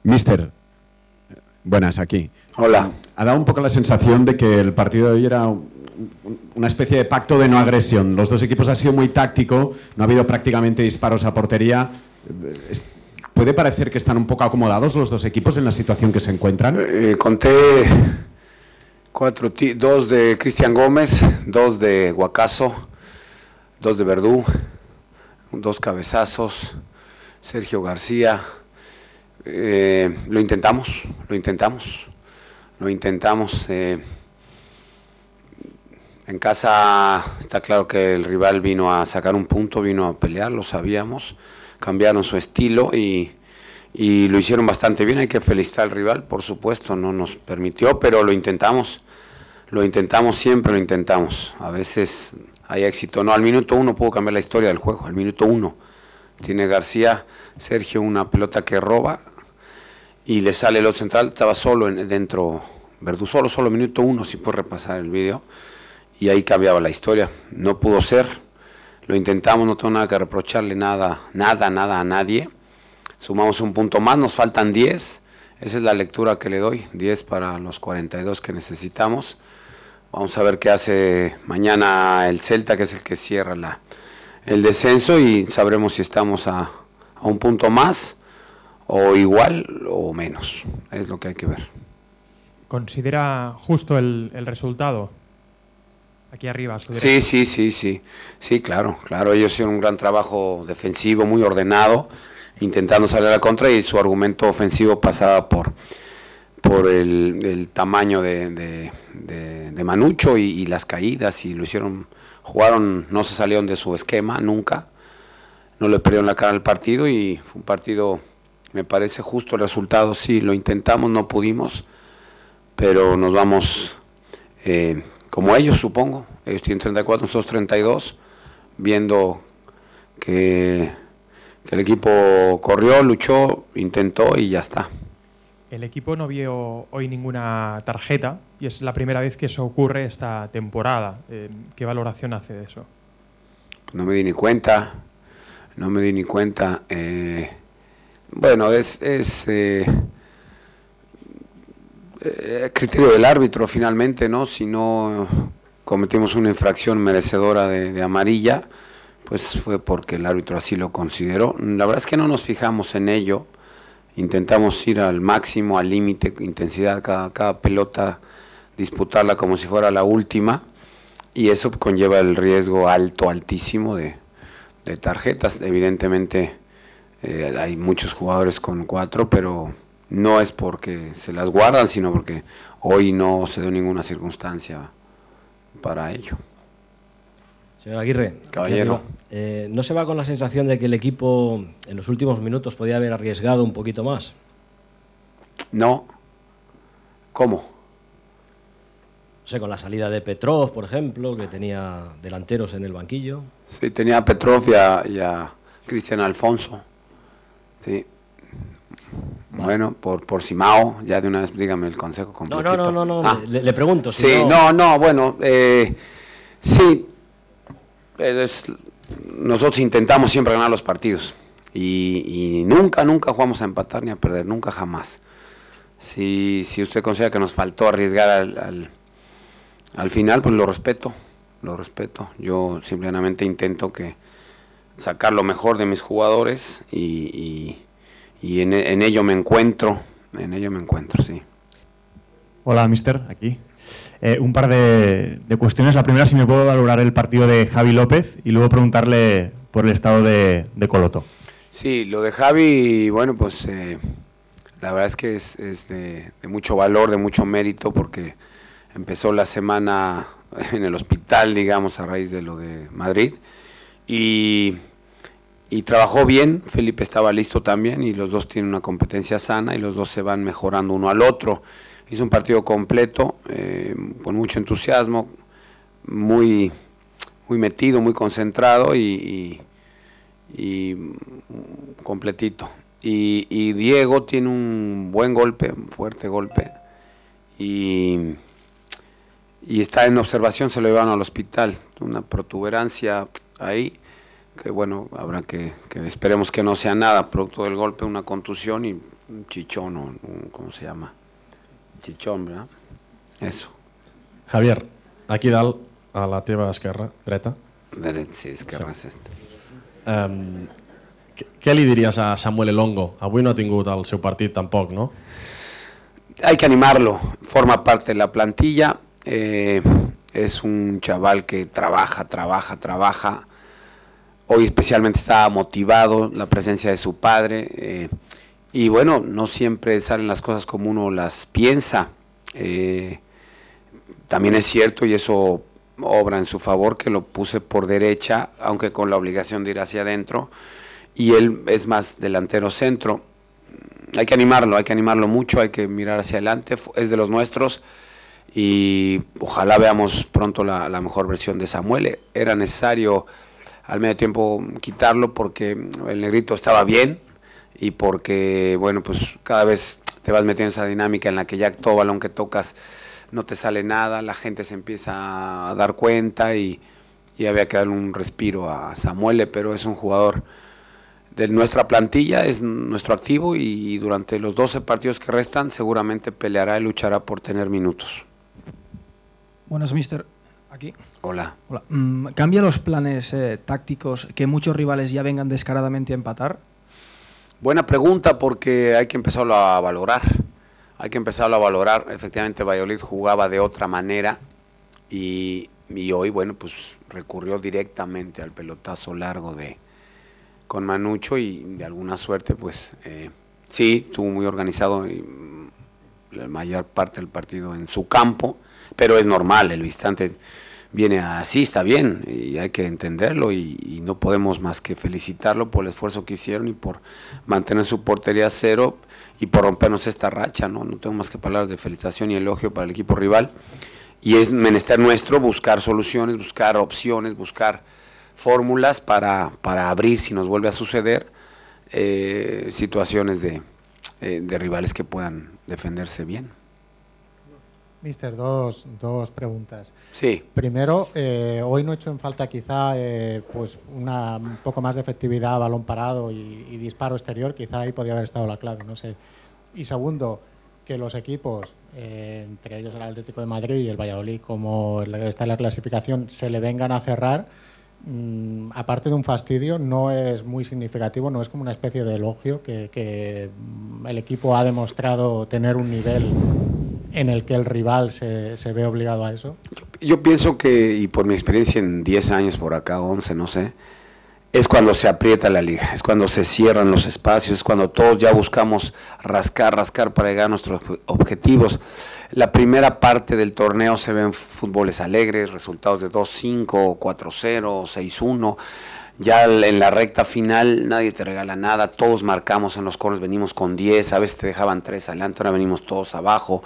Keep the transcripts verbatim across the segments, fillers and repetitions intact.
Mister, buenas, aquí. Hola. Ha dado un poco la sensación de que el partido de hoy era una especie de pacto de no agresión. Los dos equipos han sido muy táctico, no ha habido prácticamente disparos a portería. ¿Puede parecer que están un poco acomodados los dos equipos en la situación que se encuentran? Eh, conté cuatro, dos de Cristian Gómez, dos de Guacaso, dos de Verdú, dos cabezazos, Sergio García. Eh, lo intentamos, lo intentamos, lo intentamos. Eh, en casa está claro que el rival vino a sacar un punto, vino a pelear, lo sabíamos, cambiaron su estilo y, y lo hicieron bastante bien. Hay que felicitar al rival, por supuesto, no nos permitió, pero lo intentamos, lo intentamos siempre, lo intentamos. A veces hay éxito, no, al minuto uno pudo cambiar la historia del juego, al minuto uno. Tiene García, Sergio una pelota que roba y le sale el otro central, estaba solo en, dentro, Verdú solo, solo minuto uno, si puedes repasar el video, y ahí cambiaba la historia. No pudo ser, lo intentamos, no tengo nada que reprocharle, nada, nada, nada a nadie. Sumamos un punto más, nos faltan diez, esa es la lectura que le doy, diez para los cuarenta y dos que necesitamos. Vamos a ver qué hace mañana el Celta, que es el que cierra la, el descenso, y sabremos si estamos a, a un punto más, o igual o menos, es lo que hay que ver. ¿Considera justo el, el resultado? Aquí arriba, a su derecha. Sí, sí, sí, sí, sí, claro, claro, ellos hicieron un gran trabajo defensivo, muy ordenado, intentando salir a la contra, y su argumento ofensivo pasaba por, por el, el tamaño de, de, de, de Manucho y, y las caídas, y lo hicieron, jugaron, no se salieron de su esquema nunca, no le perdieron la cara al partido, y fue un partido, me parece justo el resultado. Sí, lo intentamos, no pudimos, pero nos vamos eh, como ellos, supongo. Ellos tienen treinta y cuatro, nosotros treinta y dos, viendo que, que el equipo corrió, luchó, intentó y ya está. El equipo no vio hoy ninguna tarjeta y es la primera vez que eso ocurre esta temporada. Eh, ¿Qué valoración hace de eso? No me di ni cuenta, no me di ni cuenta. Eh, bueno, es... es eh, Eh, criterio del árbitro finalmente, ¿no? Si no cometimos una infracción merecedora de, de amarilla, pues fue porque el árbitro así lo consideró. La verdad es que no nos fijamos en ello, intentamos ir al máximo, al límite, intensidad, cada, cada pelota, disputarla como si fuera la última, y eso conlleva el riesgo alto, altísimo de, de tarjetas. Evidentemente eh, hay muchos jugadores con cuatro, pero no es porque se las guardan, sino porque hoy no se dio ninguna circunstancia para ello. Señor Aguirre, caballero, eh, ¿no se va con la sensación de que el equipo en los últimos minutos podía haber arriesgado un poquito más? No. ¿Cómo? No sé, con la salida de Petrov, por ejemplo, que tenía delanteros en el banquillo. Sí, tenía a Petrov y a, y a Cristian Alfonso. Sí. Bueno, por, por Simao, ya de una vez dígame el consejo completo. No, no, no, no, no. Ah. Le, le pregunto. Si sí, no, no, no, bueno, eh, sí, es, nosotros intentamos siempre ganar los partidos y, y nunca, nunca jugamos a empatar ni a perder, nunca jamás. Si, si usted considera que nos faltó arriesgar al, al, al final, pues lo respeto, lo respeto. Yo simplemente intento que sacar lo mejor de mis jugadores y... y Y en, en ello me encuentro, en ello me encuentro, sí. Hola, mister, aquí. Eh, un par de, de cuestiones. La primera, si me puedo valorar el partido de Javi López y luego preguntarle por el estado de, de Coloto. Sí, lo de Javi, bueno, pues eh, la verdad es que es, es de, de mucho valor, de mucho mérito, porque empezó la semana en el hospital, digamos, a raíz de lo de Madrid, y... y trabajó bien. Felipe estaba listo también, y los dos tienen una competencia sana y los dos se van mejorando uno al otro. Hizo un partido completo, eh, con mucho entusiasmo, muy, muy metido, muy concentrado y, y, y completito. Y, y Diego tiene un buen golpe, un fuerte golpe, y, y está en observación, se lo llevaron al hospital, una protuberancia ahí, que bueno, habrá que, que esperemos que no sea nada, producto del golpe, una contusión, y un chichón, o un, ¿cómo se llama? Chichón, ¿verdad? Eso. Javier, aquí dalt, a la teva esquerra, dreta. Dret, sí, esquerra sí. és esta. Um, què li diries a Samuel Elongo? Avui no ha tingut el seu partit tampoc, ¿no? Hay que animarlo, forma parte de la plantilla, eh, es un chaval que trabaja, trabaja, trabaja. Hoy especialmente estaba motivado, la presencia de su padre, eh, y bueno, no siempre salen las cosas como uno las piensa. Eh, también es cierto, y eso obra en su favor, que lo puse por derecha, aunque con la obligación de ir hacia adentro, y él es más delantero centro. Hay que animarlo, hay que animarlo mucho, hay que mirar hacia adelante, es de los nuestros, y ojalá veamos pronto la, la mejor versión de Samuel. Era necesario al medio tiempo quitarlo porque el negrito estaba bien y porque, bueno, pues cada vez te vas metiendo en esa dinámica en la que ya todo balón que tocas no te sale nada, la gente se empieza a dar cuenta y, y había que darle un respiro a Samuel, pero es un jugador de nuestra plantilla, es nuestro activo y durante los doce partidos que restan seguramente peleará y luchará por tener minutos. Buenas, mister. Aquí. Hola. Hola. Mm, ¿Cambia los planes eh, tácticos que muchos rivales ya vengan descaradamente a empatar? Buena pregunta, porque hay que empezarlo a valorar. Hay que empezarlo a valorar. Efectivamente, Valladolid jugaba de otra manera y, y hoy, bueno, pues recurrió directamente al pelotazo largo de con Manucho y de alguna suerte, pues eh, sí, estuvo muy organizado y la mayor parte del partido en su campo, pero es normal, el visitante viene así, está bien, y hay que entenderlo y, y no podemos más que felicitarlo por el esfuerzo que hicieron y por mantener su portería a cero y por rompernos esta racha, ¿no? No tengo más que palabras de felicitación y elogio para el equipo rival, y es menester nuestro buscar soluciones, buscar opciones, buscar fórmulas para, para abrir, si nos vuelve a suceder, eh, situaciones de, eh, de rivales que puedan defenderse bien. Mister, dos, dos preguntas. Sí. Primero, eh, hoy no he hecho en falta quizá eh, pues una, un poco más de efectividad a balón parado y, y disparo exterior, quizá ahí podría haber estado la clave, no sé. Y segundo, que los equipos, eh, entre ellos el Atlético de Madrid y el Valladolid, como está en la clasificación, se le vengan a cerrar, mmm, aparte de un fastidio, no es muy significativo, no es como una especie de elogio que, que el equipo ha demostrado tener un nivel en el que el rival se, se ve obligado a eso. Yo, yo pienso que, y por mi experiencia en diez años por acá, once, no sé, es cuando se aprieta la liga, es cuando se cierran los espacios, es cuando todos ya buscamos rascar, rascar para llegar a nuestros objetivos. La primera parte del torneo se ven fútboles alegres, resultados de dos cinco, cuatro cero, seis uno. Ya en la recta final nadie te regala nada, todos marcamos en los corners, venimos con diez, a veces te dejaban tres adelante, ahora venimos todos abajo.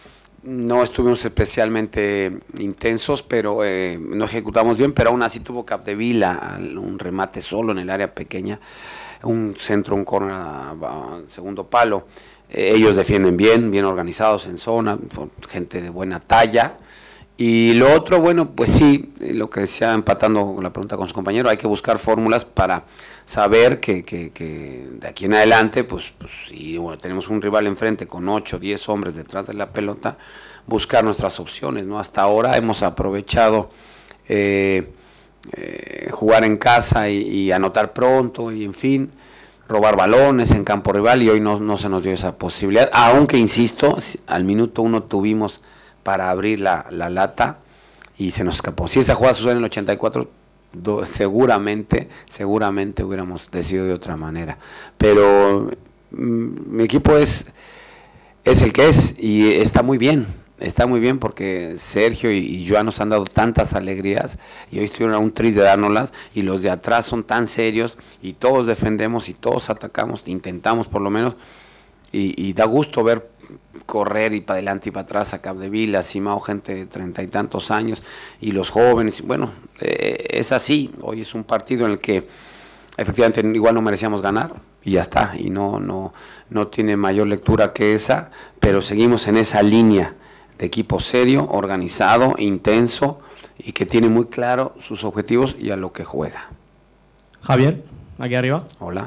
No estuvimos especialmente intensos, pero eh, no ejecutamos bien, pero aún así tuvo Capdevila un remate solo en el área pequeña, un centro, un corner a segundo palo. Eh, ellos defienden bien, bien organizados en zona, gente de buena talla. Y lo otro, bueno, pues sí, lo que decía empatando la pregunta con su compañero, hay que buscar fórmulas para saber que, que, que de aquí en adelante, pues, pues si bueno, tenemos un rival enfrente con ocho, diez hombres detrás de la pelota, buscar nuestras opciones, ¿no? Hasta ahora hemos aprovechado eh, eh, jugar en casa y, y anotar pronto y en fin, robar balones en campo rival y hoy no, no se nos dio esa posibilidad, aunque insisto, al minuto uno tuvimos para abrir la, la lata y se nos escapó. Si esa jugada sucede en el ochenta y cuatro, do, seguramente, seguramente hubiéramos decidido de otra manera. Pero mm, mi equipo es, es el que es y está muy bien, está muy bien porque Sergio y, y Joan nos han dado tantas alegrías y hoy estuvieron a un tris de dárnoslas y los de atrás son tan serios y todos defendemos y todos atacamos, intentamos por lo menos y, y da gusto ver correr y para adelante y para atrás a Capdevila, Simao, gente de treinta y tantos años y los jóvenes, bueno, eh, es así, hoy es un partido en el que efectivamente igual no merecíamos ganar y ya está, y no, no, no tiene mayor lectura que esa, pero seguimos en esa línea de equipo serio, organizado, intenso y que tiene muy claro sus objetivos y a lo que juega. Javier, aquí arriba. Hola.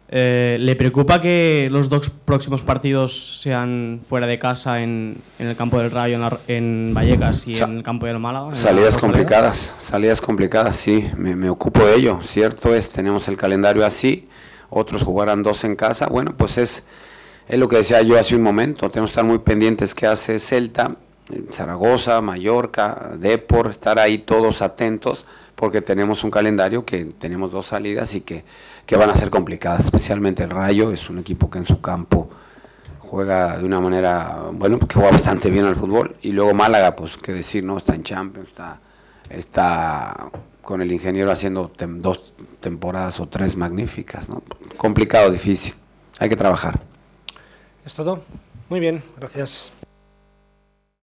Eh, ¿Le preocupa que los dos próximos partidos sean fuera de casa en, en el campo del Rayo, en, la, en Vallecas y Sa en el campo del Málaga? Salidas complicadas, salidas complicadas, sí, me, me ocupo de ello. Cierto es, tenemos el calendario así, otros jugarán dos en casa. Bueno, pues es, es lo que decía yo hace un momento, tenemos que estar muy pendientes qué hace Celta, Zaragoza, Mallorca, Depor, estar ahí todos atentos, porque tenemos un calendario que tenemos dos salidas y que, que van a ser complicadas, especialmente el Rayo, es un equipo que en su campo juega de una manera, bueno, que juega bastante bien al fútbol, y luego Málaga, pues qué decir, ¿no? Está en Champions, está, está con el ingeniero haciendo tem dos temporadas o tres magníficas, ¿no? Complicado, difícil, hay que trabajar. ¿Es todo? Muy bien, gracias.